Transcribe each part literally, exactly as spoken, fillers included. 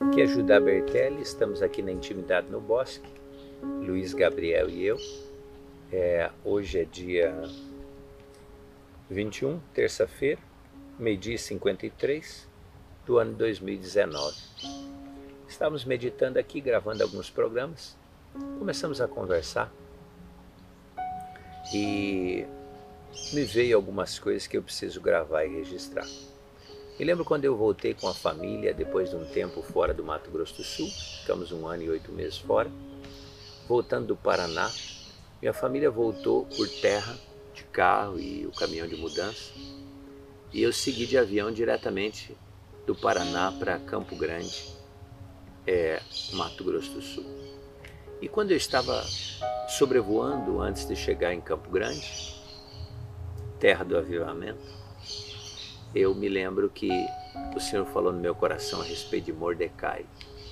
Aqui é Judá Bertelli, estamos aqui na Intimidade no Bosque, Luiz Gabriel e eu. É, hoje é dia vinte e um, terça-feira, meio-dia e cinquenta e três do ano dois mil e dezenove. Estávamos meditando aqui, gravando alguns programas, começamos a conversar e me veio algumas coisas que eu preciso gravar e registrar. Me lembro quando eu voltei com a família, depois de um tempo fora do Mato Grosso do Sul, ficamos um ano e oito meses fora, voltando do Paraná, minha família voltou por terra, de carro e o caminhão de mudança, e eu segui de avião diretamente do Paraná para Campo Grande, é, Mato Grosso do Sul. E quando eu estava sobrevoando antes de chegar em Campo Grande, terra do avivamento, eu me lembro que o Senhor falou no meu coração a respeito de Mordecai.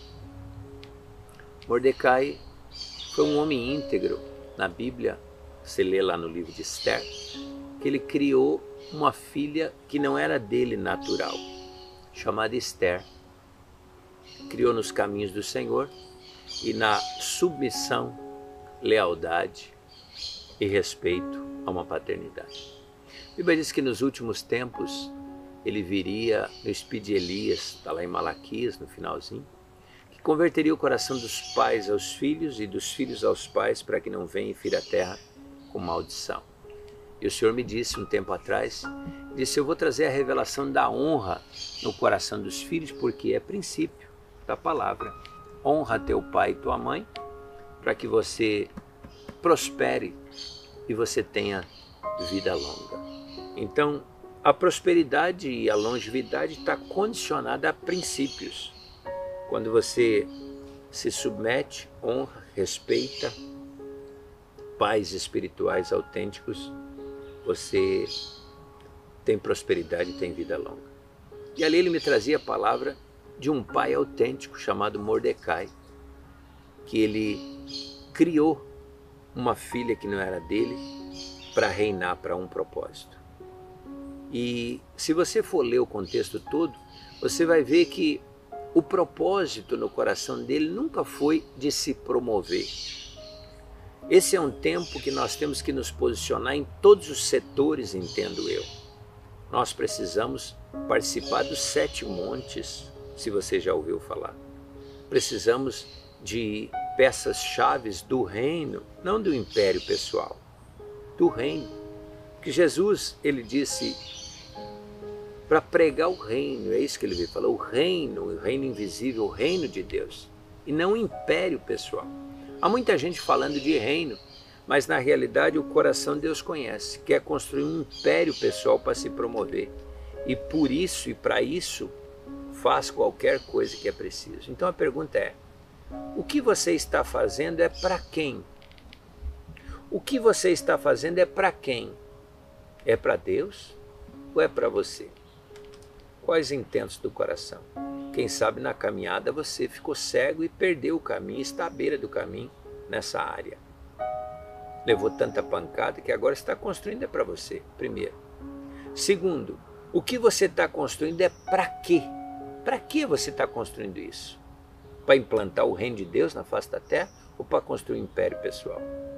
Mordecai foi um homem íntegro. Na Bíblia, você lê lá no livro de Esther, que ele criou uma filha que não era dele natural, chamada Esther. Criou nos caminhos do Senhor e na submissão, lealdade e respeito a uma paternidade. A Bíblia diz que nos últimos tempos ele viria no espírito de Elias, está lá em Malaquias, no finalzinho, que converteria o coração dos pais aos filhos e dos filhos aos pais para que não venha e fira a terra com maldição. E o Senhor me disse um tempo atrás, disse, eu vou trazer a revelação da honra no coração dos filhos, porque é princípio da palavra. Honra teu pai e tua mãe, para que você prospere e você tenha vida longa. Então, a prosperidade e a longevidade está condicionada a princípios. Quando você se submete, honra, respeita pais espirituais autênticos, você tem prosperidade e tem vida longa. E ali ele me trazia a palavra de um pai autêntico chamado Mordecai, que ele criou uma filha que não era dele para reinar para um propósito. E se você for ler o contexto todo, você vai ver que o propósito no coração dele nunca foi de se promover. Esse é um tempo que nós temos que nos posicionar em todos os setores, entendo eu. Nós precisamos participar dos sete montes, se você já ouviu falar. Precisamos de peças-chaves do reino, não do império pessoal, do reino. Que Jesus, ele disse para pregar o reino, é isso que ele veio falar, o reino, o reino invisível, o reino de Deus, e não o império pessoal. Há muita gente falando de reino, mas na realidade o coração Deus conhece, quer construir um império pessoal para se promover, e por isso e para isso faz qualquer coisa que é preciso. Então a pergunta é, o que você está fazendo é para quem? O que você está fazendo é para quem? É para Deus ou é para você? Quais intentos do coração? Quem sabe na caminhada você ficou cego e perdeu o caminho, está à beira do caminho nessa área. Levou tanta pancada que agora está construindo é para você, primeiro. Segundo, o que você está construindo é para quê? Para que você está construindo isso? Para implantar o reino de Deus na face da terra ou para construir um império pessoal?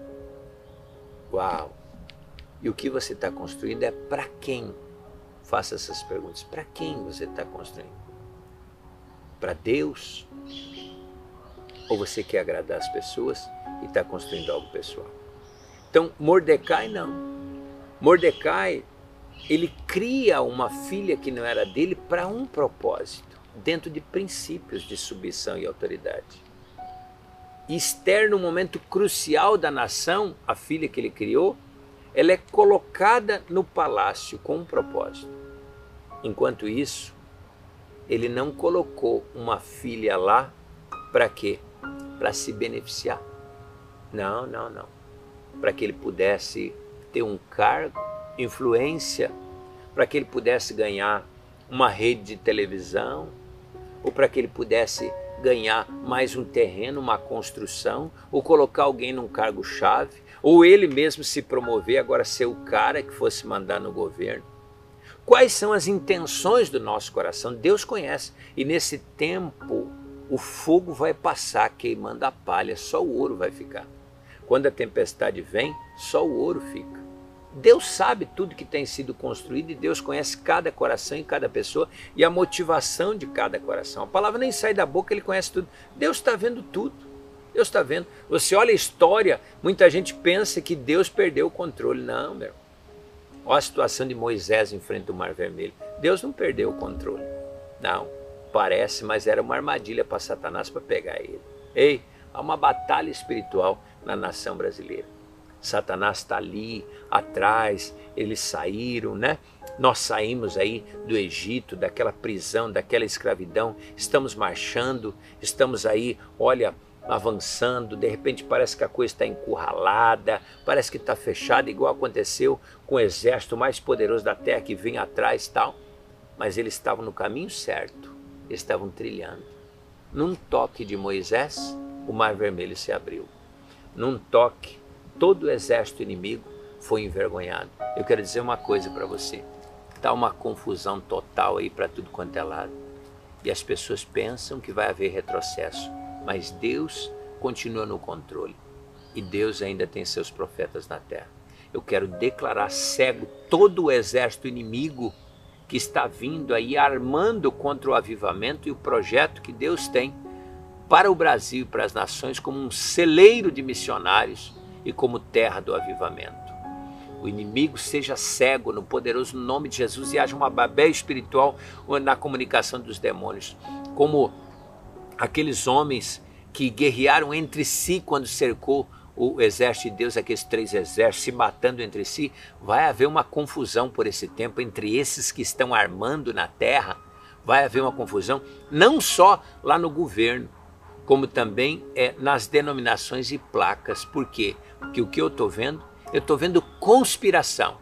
Uau! E o que você está construindo é para quem? Faça essas perguntas. Para quem você está construindo? Para Deus? Ou você quer agradar as pessoas e está construindo algo pessoal? Então, Mordecai não. Mordecai, ele cria uma filha que não era dele para um propósito, dentro de princípios de submissão e autoridade. E Esther, no momento crucial da nação, a filha que ele criou, ela é colocada no palácio com um propósito. Enquanto isso, ele não colocou uma filha lá para quê? Para se beneficiar. Não, não, não. Para que ele pudesse ter um cargo, influência, para que ele pudesse ganhar uma rede de televisão, ou para que ele pudesse ganhar mais um terreno, uma construção, ou colocar alguém num cargo-chave, ou ele mesmo se promover, agora ser o cara que fosse mandar no governo. Quais são as intenções do nosso coração? Deus conhece. E nesse tempo o fogo vai passar queimando a palha, só o ouro vai ficar. Quando a tempestade vem, só o ouro fica. Deus sabe tudo que tem sido construído e Deus conhece cada coração e cada pessoa e a motivação de cada coração. A palavra nem sai da boca, Ele conhece tudo. Deus está vendo tudo. Deus está vendo. Você olha a história, muita gente pensa que Deus perdeu o controle. Não, meu irmão. Olha a situação de Moisés em frente ao Mar Vermelho. Deus não perdeu o controle. Não, parece, mas era uma armadilha para Satanás para pegar ele. Ei, há uma batalha espiritual na nação brasileira. Satanás está ali, atrás, eles saíram, né? Nós saímos aí do Egito, daquela prisão, daquela escravidão, estamos marchando, estamos aí, olha, avançando, de repente parece que a coisa está encurralada, parece que está fechada, igual aconteceu com o exército mais poderoso da terra que vinha atrás e tal, mas eles estavam no caminho certo, eles estavam trilhando. Num toque de Moisés, o Mar Vermelho se abriu. Num toque, todo o exército inimigo foi envergonhado. Eu quero dizer uma coisa para você, está uma confusão total aí para tudo quanto é lado, e as pessoas pensam que vai haver retrocesso, mas Deus continua no controle e Deus ainda tem seus profetas na terra. Eu quero declarar cego todo o exército inimigo que está vindo aí armando contra o avivamento e o projeto que Deus tem para o Brasil e para as nações como um celeiro de missionários e como terra do avivamento. O inimigo seja cego no poderoso nome de Jesus e haja uma Babel espiritual na comunicação dos demônios, como aqueles homens que guerrearam entre si quando cercou o exército de Deus, aqueles três exércitos se matando entre si. Vai haver uma confusão por esse tempo entre esses que estão armando na terra. Vai haver uma confusão não só lá no governo, como também é, nas denominações e placas. Por quê? Porque o que eu estou vendo? Eu estou vendo conspiração.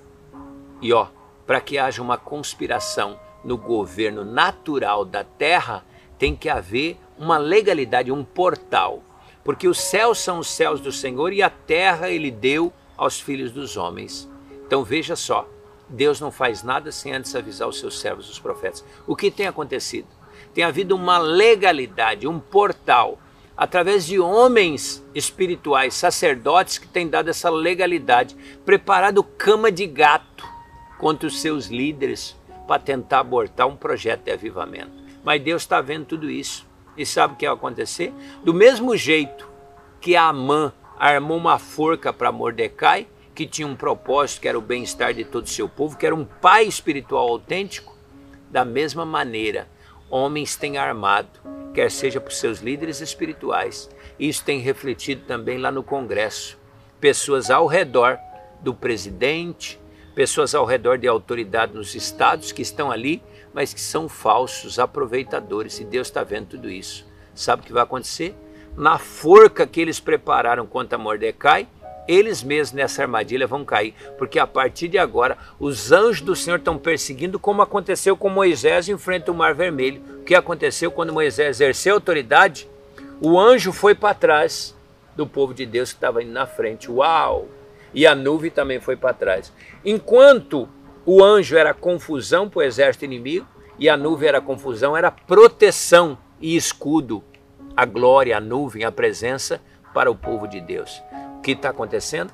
E ó, para que haja uma conspiração no governo natural da terra, tem que haver uma legalidade, um portal. Porque os céus são os céus do Senhor e a terra Ele deu aos filhos dos homens. Então veja só, Deus não faz nada sem antes avisar os seus servos, os profetas. O que tem acontecido? Tem havido uma legalidade, um portal, através de homens espirituais, sacerdotes que têm dado essa legalidade, preparado cama de gato contra os seus líderes para tentar abortar um projeto de avivamento. Mas Deus está vendo tudo isso. E sabe o que vai acontecer? Do mesmo jeito que Amã armou uma forca para Mordecai, que tinha um propósito, que era o bem-estar de todo o seu povo, que era um pai espiritual autêntico, da mesma maneira, homens têm armado, quer seja para os seus líderes espirituais. Isso tem refletido também lá no Congresso. Pessoas ao redor do presidente, pessoas ao redor de autoridade nos estados que estão ali, mas que são falsos, aproveitadores, e Deus está vendo tudo isso. Sabe o que vai acontecer? Na forca que eles prepararam contra Mordecai, eles mesmos nessa armadilha vão cair, porque a partir de agora os anjos do Senhor estão perseguindo, como aconteceu com Moisés em frente ao Mar Vermelho. O que aconteceu quando Moisés exerceu autoridade? O anjo foi para trás do povo de Deus que estava indo na frente. Uau! E a nuvem também foi para trás. Enquanto o anjo era confusão para o exército inimigo e a nuvem era confusão, era proteção e escudo. A glória, a nuvem, a presença para o povo de Deus. O que está acontecendo?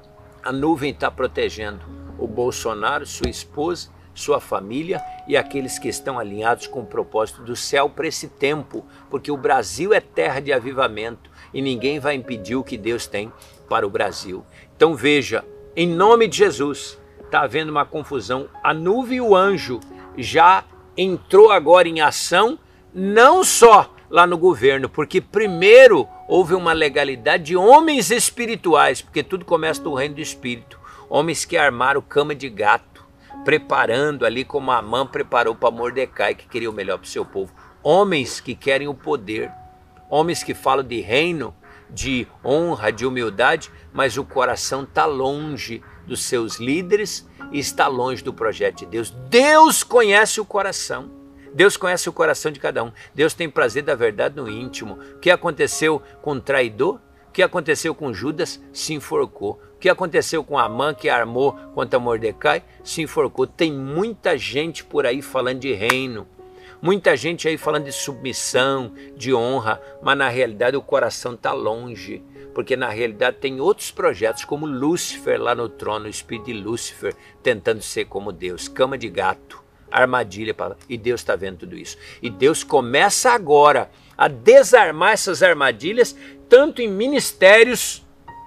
A nuvem está protegendo o Bolsonaro, sua esposa, sua família e aqueles que estão alinhados com o propósito do céu para esse tempo, porque o Brasil é terra de avivamento e ninguém vai impedir o que Deus tem para o Brasil. Então veja, em nome de Jesus, está havendo uma confusão. A nuvem e o anjo já entrou agora em ação, não só lá no governo, porque primeiro houve uma legalidade de homens espirituais, porque tudo começa do reino do Espírito. Homens que armaram cama de gato, preparando ali como Amã preparou para Mordecai, que queria o melhor para o seu povo. Homens que querem o poder, homens que falam de reino, de honra, de humildade, mas o coração está longe dos seus líderes e está longe do projeto de Deus. Deus conhece o coração. Deus conhece o coração de cada um. Deus tem prazer da verdade no íntimo. O que aconteceu com o traidor? O que aconteceu com Judas? Se enforcou. O que aconteceu com Amã, que armou contra Mordecai? Se enforcou. Tem muita gente por aí falando de reino. Muita gente aí falando de submissão, de honra, mas na realidade o coração está longe. Porque na realidade tem outros projetos, como Lúcifer lá no trono, o espírito de Lúcifer tentando ser como Deus, cama de gato, armadilha, e Deus está vendo tudo isso. E Deus começa agora a desarmar essas armadilhas, tanto em ministérios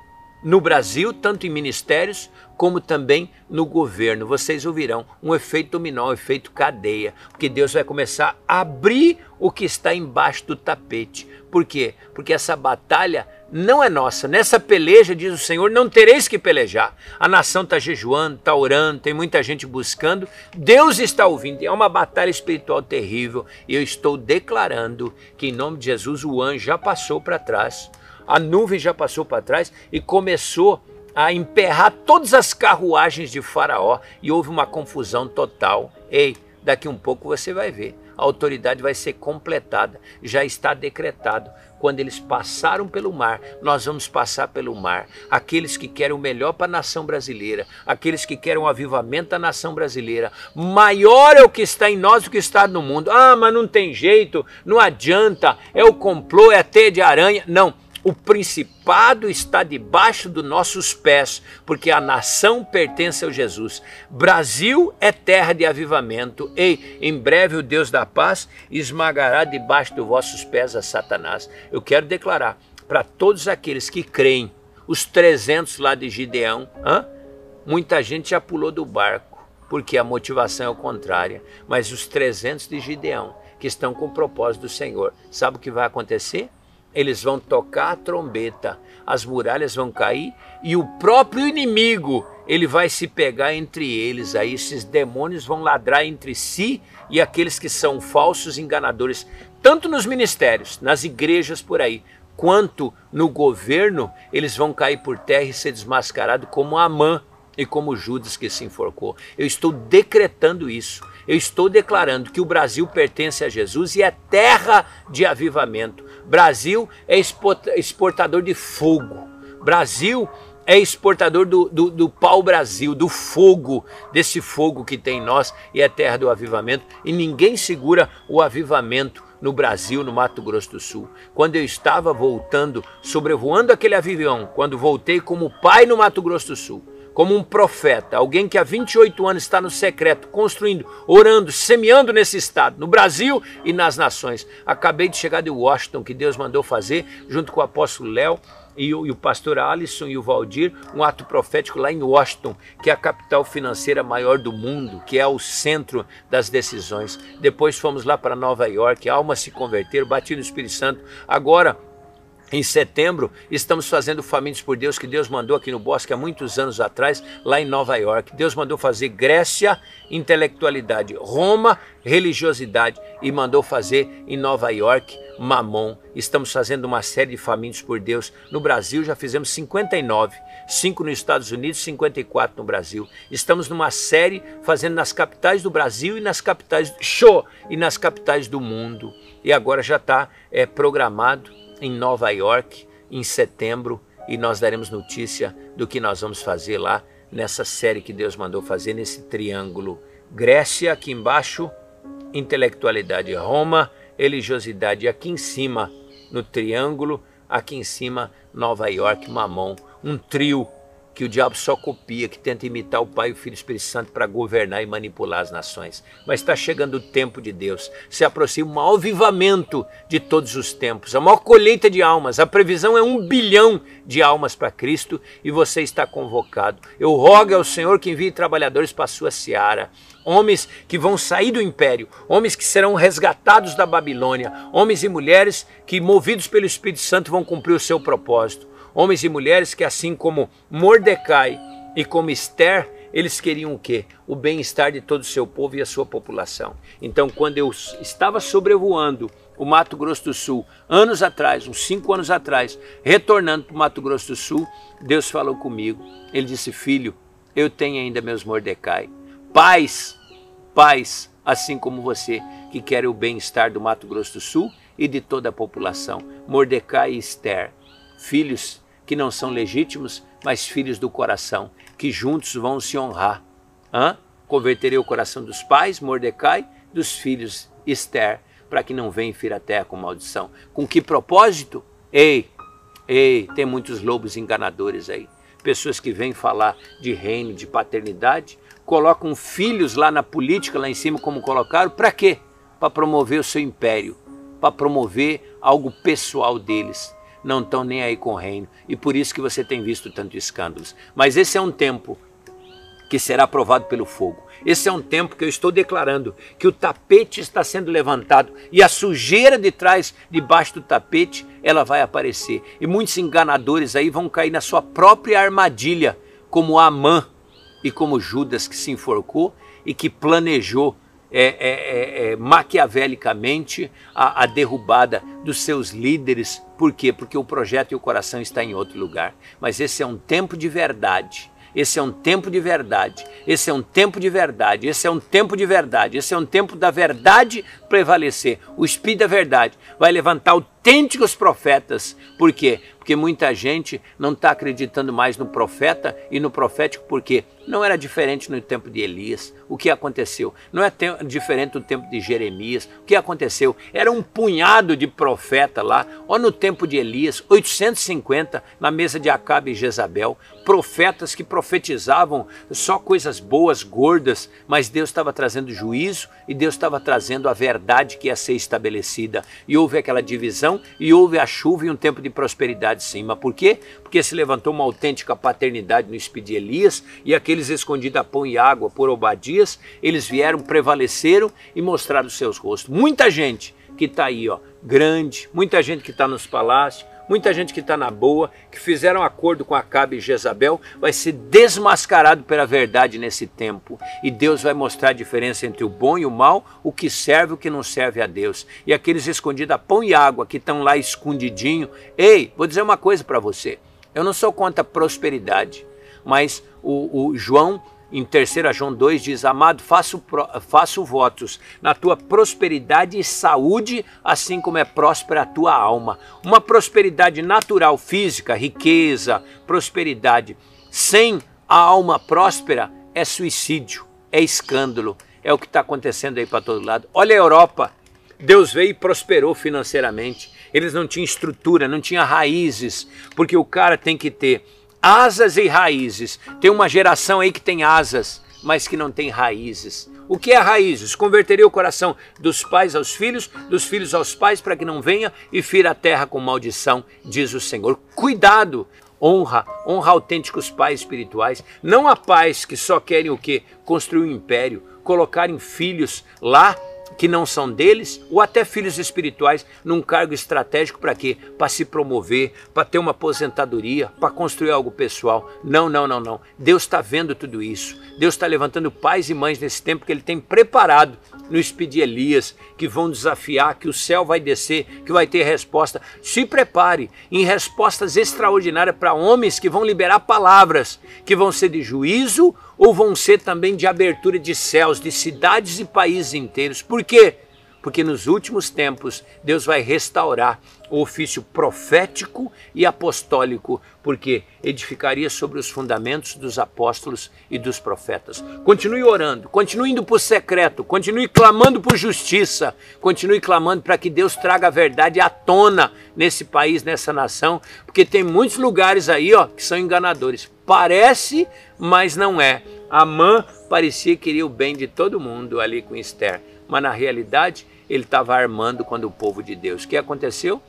no Brasil, tanto em ministérios, como também no governo. Vocês ouvirão um efeito dominó, um efeito cadeia, porque Deus vai começar a abrir o que está embaixo do tapete. Por quê? Porque essa batalha não é nossa. Nessa peleja, diz o Senhor, não tereis que pelejar. A nação está jejuando, está orando, tem muita gente buscando. Deus está ouvindo. É uma batalha espiritual terrível. E eu estou declarando que em nome de Jesus o anjo já passou para trás. A nuvem já passou para trás e começou a emperrar todas as carruagens de Faraó. E houve uma confusão total. Ei, daqui um pouco você vai ver. A autoridade vai ser completada, já está decretado. Quando eles passaram pelo mar, nós vamos passar pelo mar. Aqueles que querem o melhor para a nação brasileira, aqueles que querem o avivamento da nação brasileira, maior é o que está em nós do que está no mundo. Ah, mas não tem jeito, não adianta, é o complô, é a teia de aranha. Não. O principado está debaixo dos nossos pés, porque a nação pertence ao Jesus. Brasil é terra de avivamento. Ei, em breve o Deus da paz esmagará debaixo dos vossos pés a Satanás. Eu quero declarar para todos aqueles que creem, os trezentos lá de Gideão, hein? Muita gente já pulou do barco, porque a motivação é contrária. Mas os trezentos de Gideão, que estão com o propósito do Senhor, sabe o que vai acontecer? Eles vão tocar a trombeta, as muralhas vão cair e o próprio inimigo, ele vai se pegar entre eles. Aí esses demônios vão ladrar entre si e aqueles que são falsos enganadores, tanto nos ministérios, nas igrejas por aí, quanto no governo, eles vão cair por terra e ser desmascarados como Amã e como Judas que se enforcou. Eu estou decretando isso. Eu estou declarando que o Brasil pertence a Jesus e é terra de avivamento. Brasil é exportador de fogo. Brasil é exportador do, do, do pau-brasil, do fogo, desse fogo que tem em nós, e é terra do avivamento. E ninguém segura o avivamento no Brasil, no Mato Grosso do Sul. Quando eu estava voltando, sobrevoando aquele avião, quando voltei como pai no Mato Grosso do Sul, como um profeta, alguém que há vinte e oito anos está no secreto, construindo, orando, semeando nesse estado, no Brasil e nas nações. Acabei de chegar de Washington, que Deus mandou fazer, junto com o apóstolo Léo e o, e o pastor Alisson e o Valdir, um ato profético lá em Washington, que é a capital financeira maior do mundo, que é o centro das decisões. Depois fomos lá para Nova York, almas se converteram, bati no Espírito Santo. Agora, em setembro, estamos fazendo Famintos por Deus, que Deus mandou aqui no Bosque há muitos anos atrás, lá em Nova York. Deus mandou fazer Grécia, intelectualidade, Roma, religiosidade, e mandou fazer em Nova York, Mamon. Estamos fazendo uma série de Famintos por Deus. No Brasil já fizemos cinquenta e nove, cinco nos Estados Unidos, cinquenta e quatro no Brasil. Estamos numa série fazendo nas capitais do Brasil e nas capitais, show, e nas capitais do mundo. E agora já está é, programado em Nova York, em setembro, e nós daremos notícia do que nós vamos fazer lá, nessa série que Deus mandou fazer, nesse triângulo. Grécia, aqui embaixo, intelectualidade, Roma, religiosidade, aqui em cima, no triângulo, aqui em cima, Nova York, Mamon. Um trio que o diabo só copia, que tenta imitar o Pai, o Filho e o Espírito Santo para governar e manipular as nações. Mas está chegando o tempo de Deus. Se aproxima o maior avivamento de todos os tempos, a maior colheita de almas. A previsão é um bilhão de almas para Cristo e você está convocado. Eu rogo ao Senhor que envie trabalhadores para a sua seara. Homens que vão sair do império, homens que serão resgatados da Babilônia, homens e mulheres que, movidos pelo Espírito Santo, vão cumprir o seu propósito. Homens e mulheres que, assim como Mordecai e como Esther, eles queriam o quê? O bem-estar de todo o seu povo e a sua população. Então, quando eu estava sobrevoando o Mato Grosso do Sul, anos atrás, uns cinco anos atrás, retornando para o Mato Grosso do Sul, Deus falou comigo. Ele disse: filho, eu tenho ainda meus Mordecai. Pais, pais, assim como você, que querem o bem-estar do Mato Grosso do Sul e de toda a população. Mordecai e Esther, filhos que não são legítimos, mas filhos do coração, que juntos vão se honrar. Hã? Converterei o coração dos pais, Mordecai, dos filhos Esther, para que não venha e fira a terra com maldição. Com que propósito? Ei, ei, tem muitos lobos enganadores aí. Pessoas que vêm falar de reino, de paternidade, colocam filhos lá na política, lá em cima, como colocaram, para quê? Para promover o seu império, para promover algo pessoal deles. Não estão nem aí com o reino. E por isso que você tem visto tantos escândalos. Mas esse é um tempo que será provado pelo fogo. Esse é um tempo que eu estou declarando que o tapete está sendo levantado e a sujeira de trás, debaixo do tapete, ela vai aparecer. E muitos enganadores aí vão cair na sua própria armadilha, como Amã e como Judas, que se enforcou e que planejou é, é, é, é, maquiavelicamente a, a derrubada dos seus líderes. Por quê? Porque o projeto e o coração está em outro lugar. Mas esse é um tempo de verdade. Esse é um tempo de verdade, esse é um tempo de verdade, esse é um tempo de verdade, esse é um tempo da verdade prevalecer. O Espírito da verdade vai levantar autênticos profetas. Por quê? Porque muita gente não está acreditando mais no profeta e no profético, porque não era diferente no tempo de Elias. O que aconteceu? Não é diferente no tempo de Jeremias. O que aconteceu? Era um punhado de profeta lá, ou no tempo de Elias, oitocentos e cinquenta, na mesa de Acabe e Jezabel, profetas que profetizavam só coisas boas, gordas, mas Deus estava trazendo juízo e Deus estava trazendo a verdade que ia ser estabelecida. E houve aquela divisão e houve a chuva e um tempo de prosperidade sim. Mas por quê? Porque se levantou uma autêntica paternidade no espírito de Elias e aqueles escondidos a pão e água por Obadias, eles vieram, prevaleceram e mostraram os seus rostos. Muita gente que está aí, ó, grande, muita gente que está nos palácios, muita gente que está na boa, que fizeram acordo com Acabe e Jezabel, vai ser desmascarado pela verdade nesse tempo. E Deus vai mostrar a diferença entre o bom e o mal, o que serve e o que não serve a Deus. E aqueles escondidos a pão e água, que estão lá escondidinho. Ei, vou dizer uma coisa para você. Eu não sou contra a prosperidade, mas o, o João, em terceiro João dois, diz: amado, faço, faço votos na tua prosperidade e saúde, assim como é próspera a tua alma. Uma prosperidade natural, física, riqueza, prosperidade, sem a alma próspera, é suicídio, é escândalo, é o que está acontecendo aí para todo lado. Olha a Europa, Deus veio e prosperou financeiramente. Eles não tinham estrutura, não tinham raízes, porque o cara tem que ter asas e raízes. Tem uma geração aí que tem asas, mas que não tem raízes. O que é raízes? Converteria o coração dos pais aos filhos, dos filhos aos pais, para que não venha e fira a terra com maldição, diz o Senhor. Cuidado! Honra, honra autênticos pais espirituais. Não há pais que só querem o quê? Construir um império, colocarem filhos lá que não são deles, ou até filhos espirituais, num cargo estratégico para quê? Para se promover, para ter uma aposentadoria, para construir algo pessoal. Não, não, não, não. Deus está vendo tudo isso. Deus está levantando pais e mães nesse tempo que Ele tem preparado no espírito de Elias, que vão desafiar, que o céu vai descer, que vai ter resposta. Se prepare em respostas extraordinárias para homens que vão liberar palavras, que vão ser de juízo ou vão ser também de abertura de céus, de cidades e países inteiros. Por quê? Porque nos últimos tempos Deus vai restaurar o ofício profético e apostólico, porque edificaria sobre os fundamentos dos apóstolos e dos profetas. Continue orando, continue indo para o secreto, continue clamando por justiça, continue clamando para que Deus traga a verdade à tona nesse país, nessa nação, porque tem muitos lugares aí, ó, que são enganadores. Parece, mas não é. Amã parecia que queria o bem de todo mundo ali com Esther, mas na realidade ele estava armando contra o povo de Deus. O que aconteceu?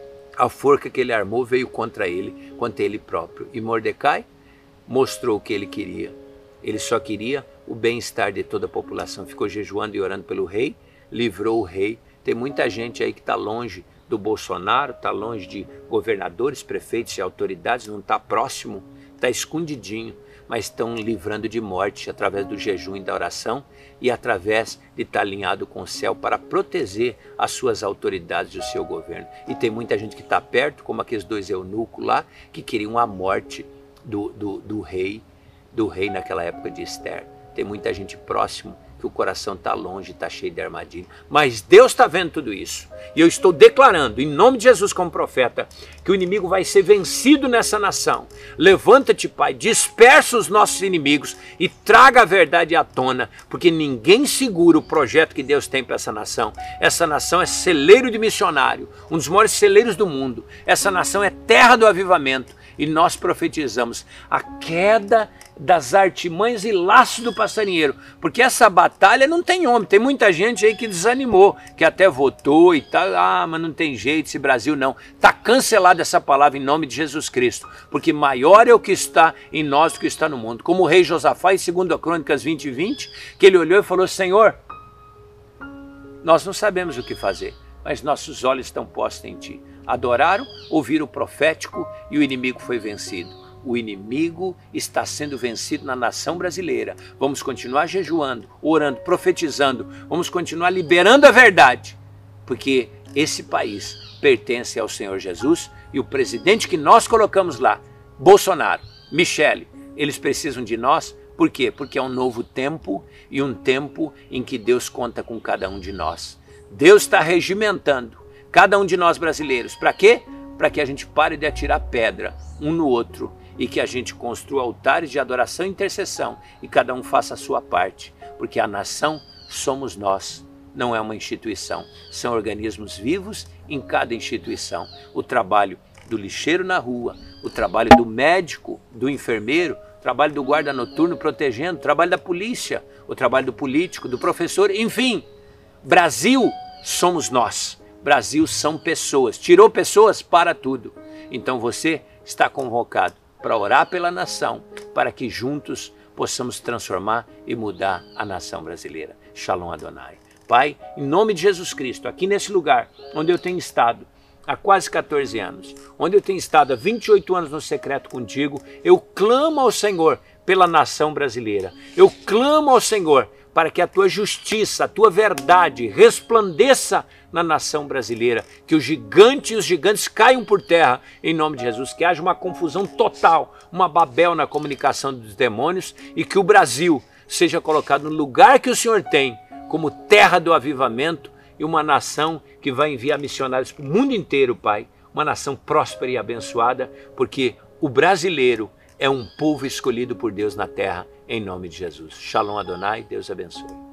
A forca que ele armou veio contra ele, contra ele próprio. E Mordecai mostrou o que ele queria. Ele só queria o bem-estar de toda a população. Ficou jejuando e orando pelo rei, livrou o rei. Tem muita gente aí que está longe do Bolsonaro, está longe de governadores, prefeitos e autoridades, não está próximo, está escondidinho, mas estão livrando de morte através do jejum e da oração e através de estar alinhado com o céu para proteger as suas autoridades e o seu governo. E tem muita gente que está perto, como aqueles dois eunucos lá, que queriam a morte do, do, do rei, do rei naquela época de Esther. Tem muita gente próximo que o coração está longe, está cheio de armadilha. Mas Deus está vendo tudo isso. E eu estou declarando, em nome de Jesus como profeta, que o inimigo vai ser vencido nessa nação. Levanta-te, Pai, dispersa os nossos inimigos e traga a verdade à tona, porque ninguém segura o projeto que Deus tem para essa nação. Essa nação é celeiro de missionário, um dos maiores celeiros do mundo. Essa nação é terra do avivamento. E nós profetizamos a queda das artimanhas e laços do passarinheiro, porque essa batalha não tem homem. Tem muita gente aí que desanimou, que até votou e tal. Ah, mas não tem jeito, esse Brasil não. Está cancelada essa palavra em nome de Jesus Cristo, porque maior é o que está em nós do que está no mundo. Como o rei Josafá, em segunda Crônicas vinte, vinte, que ele olhou e falou: Senhor, nós não sabemos o que fazer, mas nossos olhos estão postos em Ti. Adoraram, ouviram o profético e o inimigo foi vencido. O inimigo está sendo vencido na nação brasileira. Vamos continuar jejuando, orando, profetizando. Vamos continuar liberando a verdade, porque esse país pertence ao Senhor Jesus e o presidente que nós colocamos lá, Bolsonaro, Michele, eles precisam de nós. Por quê? Porque é um novo tempo e um tempo em que Deus conta com cada um de nós. Deus está regimentando cada um de nós brasileiros. Para quê? Para que a gente pare de atirar pedra um no outro e que a gente construa altares de adoração e intercessão e cada um faça a sua parte, porque a nação somos nós, não é uma instituição. São organismos vivos em cada instituição. O trabalho do lixeiro na rua, o trabalho do médico, do enfermeiro, o trabalho do guarda noturno protegendo, o trabalho da polícia, o trabalho do político, do professor, enfim. Brasil somos nós. Brasil são pessoas. Tirou pessoas para tudo. Então você está convocado para orar pela nação, para que juntos possamos transformar e mudar a nação brasileira. Shalom Adonai. Pai, em nome de Jesus Cristo, aqui nesse lugar onde eu tenho estado há quase quatorze anos, onde eu tenho estado há vinte e oito anos no secreto contigo, eu clamo ao Senhor pela nação brasileira. Eu clamo ao Senhor para que a tua justiça, a tua verdade resplandeça na nação brasileira, que os gigantes e os gigantes caiam por terra em nome de Jesus, que haja uma confusão total, uma Babel na comunicação dos demônios e que o Brasil seja colocado no lugar que o Senhor tem, como terra do avivamento e uma nação que vai enviar missionários para o mundo inteiro, Pai, uma nação próspera e abençoada, porque o brasileiro é um povo escolhido por Deus na terra, em nome de Jesus. Shalom Adonai, Deus abençoe.